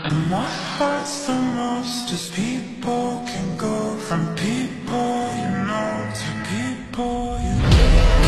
And what hurts the most is people can go from people